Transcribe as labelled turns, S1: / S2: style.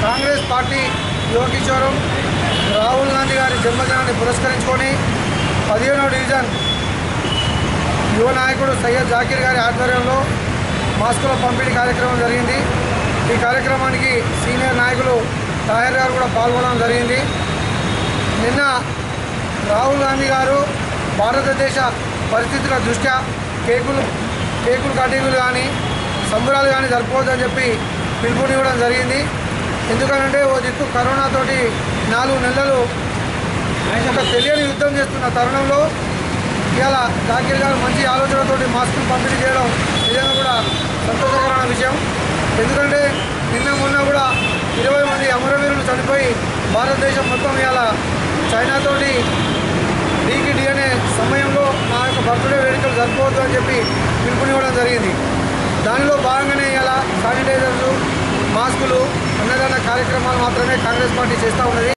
S1: Congress party యువ కిషోరం రాహుల్ గాంధీ గారి జన్మదినాన్ని పురస్కరించుకొని 15వ డివిజన్ యువ నాయకుడు సయ్యద్ జాకీర్ గారి ఆధ్వర్యంలో మాస్కుల పంపిణీ కార్యక్రమం జరిగింది। ఈ కార్యక్రమానికి సీనియర్ నాయకులు తాహిర్ గారు కూడా పాల్గొనడం జరిగింది। నిన్న రాహుల్ గాంధీ గారు భారతదేశ పరిస్థితుల దృష్ట్యా కేకులు కటింగులు కానీ సంబరాలు కానీ జరుపుకోవద్దని చెప్పి పిలుపునివ్వడం జరిగింది। ఎందుకంటే ఓ దిక్కు కరోనాతోటి 4 నెలలు ఒక తెలియని యుద్ధం చేస్తున్న తరుణంలో ఇవాళ జాకీర్ గారు మంచి ఆలోచనతోటి మాస్కులు పంపిణీ చేయడం నిజంగా కూడా సంతోషకరమైన విషయం। ఎందుకంటే నిన్న మొన్న కూడా 20 మంది అమరవీరులు చనిపోయి భారతదేశం మొత్తం ఇవాళ చైనాతోటి డీకి అనే సమయంలో నా యొక్క బర్త్డే వేడుకలు జరుపుకోవద్దు అని చెప్పి పిలుపునివ్వడం జరిగింది। దానిలో భాగంగానే ఇలా శానిటైజర్లు, మాస్కులు, అన్నదాన కార్యక్రమాలు మాత్రమే కాంగ్రెస్ పార్టీ చేస్తూ ఉన్నది।